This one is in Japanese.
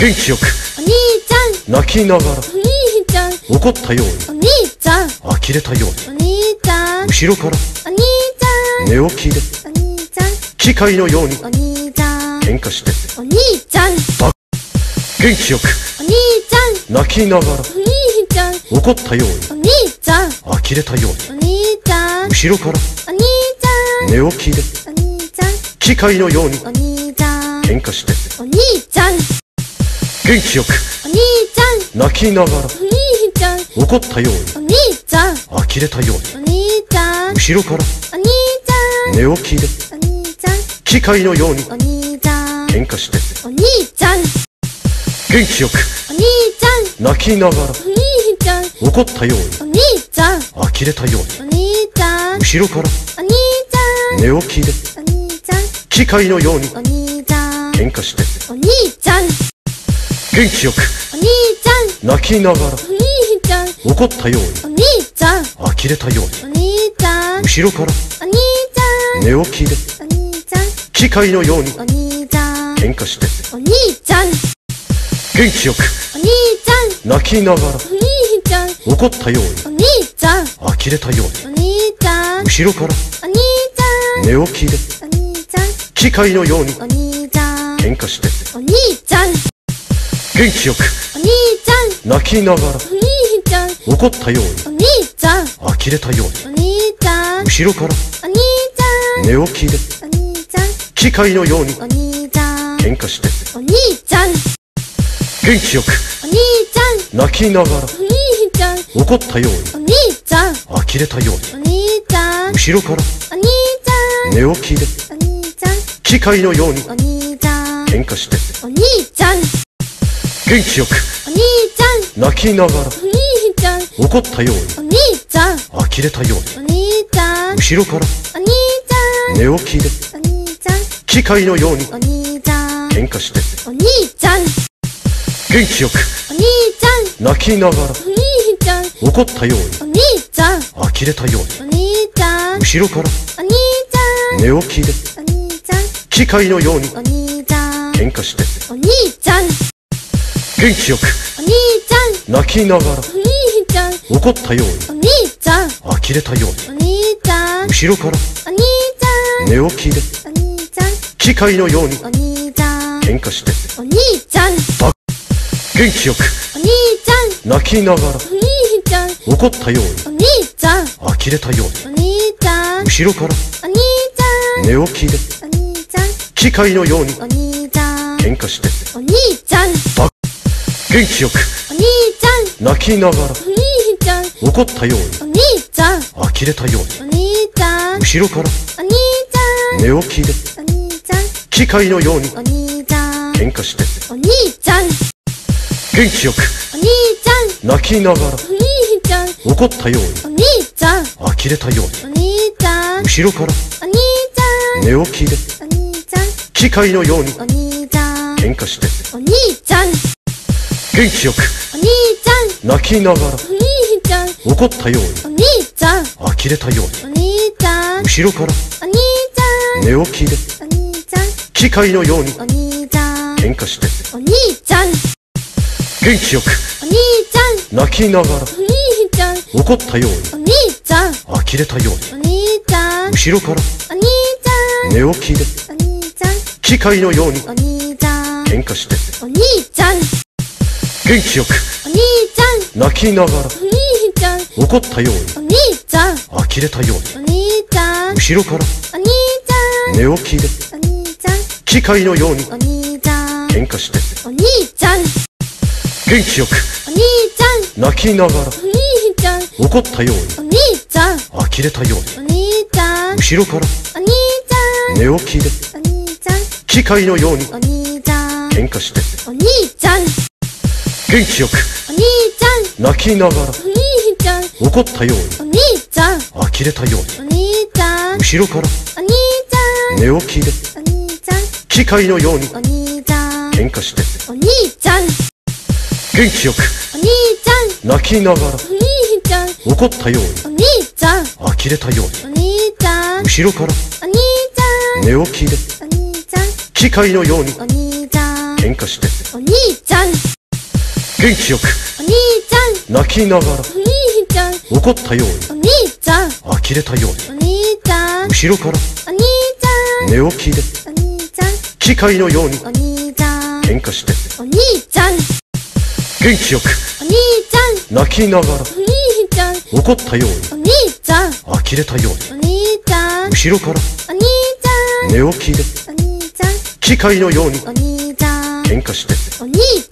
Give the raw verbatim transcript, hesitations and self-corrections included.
元気よくお兄ちゃん、 泣きながらお兄ちゃん、 怒ったようにお兄ちゃん、 呆れたようにお兄ちゃん、 後ろからお兄ちゃん、 寝起きでお兄ちゃん、 機械のようにお兄ちゃん、 喧嘩してお兄ちゃん、 元気よくお兄ちゃん、 泣きながらお兄ちゃん、 怒ったようにお兄ちゃん、 呆れたようにお兄ちゃん、 後ろからお兄ちゃん、 寝起きでお兄ちゃん、 機械のようにお兄ちゃん、 喧嘩してお兄ちゃん、 元気よくお兄ちゃん、 泣きながらお兄ちゃん、 怒ったようにお兄ちゃん、 呆れたようにお兄ちゃん、 後ろからお兄ちゃん、 寝起きでお兄ちゃん、 機械のようにお兄ちゃん、 喧嘩してお兄ちゃん、 元気よくお兄ちゃん、 泣きながらお兄ちゃん、 怒ったようにお兄ちゃん、 呆れたようにお兄ちゃん、 後ろからお兄ちゃん、 寝起きでお兄ちゃん、 機械のようにお兄ちゃん、 喧嘩してお兄ちゃん、 元気よくお兄ちゃん、 泣きながらお兄ちゃん、 怒ったようにお兄ちゃん、 呆れたようにお兄ちゃん、 後ろからお兄ちゃん、 寝起きでお兄ちゃん、 機械のようにお兄ちゃん、 喧嘩してお兄ちゃん、 元気よくお兄ちゃん、 泣きながらお兄ちゃん、 怒ったようにお兄ちゃん、 呆れたようにお兄ちゃん、 後ろからお兄ちゃん、 寝起きでお兄ちゃん、 機械のようにお兄ちゃん、 喧嘩してお兄ちゃん、 元気よくお兄ちゃん、 泣きながらお兄ちゃん、 怒ったようにお兄ちゃん、 呆れたようにお兄ちゃん、 後ろからお兄ちゃん、 寝起きでお兄ちゃん、 機械のようにお兄ちゃん、 喧嘩してお兄ちゃん、 元気よくお兄ちゃん、 泣きながらお兄ちゃん、 怒ったようにお兄ちゃん、 呆れたようにお兄ちゃん、 後ろからお兄ちゃん、 寝起きでお兄ちゃん、 機械のようにお兄ちゃん、 喧嘩してお兄ちゃん、 元気よくお兄ちゃん、 泣きながらお兄ちゃん、 怒ったようにお兄ちゃん、 呆れたようにお兄ちゃん、 後ろからお兄ちゃん、 寝起きでお兄ちゃん、 機械のようにお兄ちゃん、 喧嘩してお兄ちゃん、 元気よくお兄ちゃん、 泣きながらお兄ちゃん、 怒ったようにお兄ちゃん、 呆れたようにお兄ちゃん、 後ろからお兄ちゃん、 寝起きでお兄ちゃん、 機械のようにお兄ちゃん、 喧嘩してお兄ちゃん、 元気よくお兄ちゃん、 泣きながらお兄ちゃん、 怒ったようにお兄ちゃん、 呆れたようにお兄ちゃん、 後ろからお兄ちゃん、 寝起きでお兄ちゃん、 機械のようにお兄ちゃん、 喧嘩してお兄ちゃん、 元気よくお兄ちゃん、 泣きながらお兄ちゃん、 怒ったようにお兄ちゃん、 呆れたようにお兄ちゃん、 後ろからお兄ちゃん、 寝起きでお兄ちゃん、 機械のようにお兄ちゃん、 喧嘩してお兄ちゃん、 元気よくお兄ちゃん、 泣きながらお兄ちゃん、 怒ったようにお兄ちゃん、 呆れたようにお兄ちゃん、 後ろからお兄ちゃん、 寝起きでお兄ちゃん、 機械のようにお兄ちゃん、 喧嘩してお兄ちゃん、 元気よくお兄ちゃん、 泣きながらお兄ちゃん、 怒ったようにお兄ちゃん、 呆れたようにお兄ちゃん、 後ろからお兄ちゃん、 寝起きでお兄ちゃん、 機械のようにお兄ちゃん、 喧嘩してお兄ちゃん、 元気よくお兄ちゃん、 泣きながらお兄ちゃん、 怒ったようにお兄ちゃん、 呆れたようにお兄ちゃん、 後ろからお兄ちゃん、 寝起きでお兄ちゃん、 機械のようにお兄ちゃん、 喧嘩してお兄ちゃん、 元気よくお兄ちゃん、 泣きながらお兄ちゃん、 怒ったようにお兄ちゃん、 呆れたようにお兄ちゃん、 後ろからお兄ちゃん、 寝起きでお兄ちゃん、 機械のようにお兄ちゃん、 喧嘩してお兄ちゃん、 元気よくお兄ちゃん、 泣きながらお兄ちゃん、 怒ったようにお兄ちゃん、 呆れたようにお兄ちゃん、 後ろからお兄ちゃん、 寝起きでお兄ちゃん、 機械のようにお兄ちゃん、 喧嘩してお兄ちゃん、 元気よくお兄ちゃん、 泣きながらお兄ちゃん、 怒ったようにお兄ちゃん、 呆れたようにお兄ちゃん、 後ろからお兄ちゃん、 寝起きでお兄ちゃん、 機械のようにお兄ちゃん、 喧嘩してお兄ちゃん、 元気よくお兄ちゃん、 泣きながらお兄ちゃん、 怒ったようにお兄ちゃん、 呆れたようにお兄ちゃん、 後ろからお兄ちゃん、 寝起きでお兄ちゃん、 機械のようにお兄ちゃん、 喧嘩してお兄ちゃん、 元気よくお兄ちゃん、 泣きながらお兄ちゃん、 怒ったようにお兄ちゃん、 呆れたようにお兄ちゃん、 後ろからお兄ちゃん、 寝起きでお兄ちゃん、 機械のようにお兄ちゃん、 喧嘩してお兄ちゃん、 元気よくお兄ちゃん、 泣きながらお兄ちゃん、 怒ったようお兄ちゃん、 に呆れたようおに兄ちゃん、 後ろからお兄ちゃん、 寝起きでお兄ちゃん、 機械のようにお兄ちゃん、 喧嘩してお兄ちゃん、 元気よくお兄ちゃん、 泣きながらお兄ちゃん、 怒ったようおに兄ちゃん、 呆れたようおに兄ちゃん、 後ろからお兄ちゃん、 寝起きでお兄ちゃん、 機械のようにお兄ちゃん、 喧嘩してお兄ちゃん。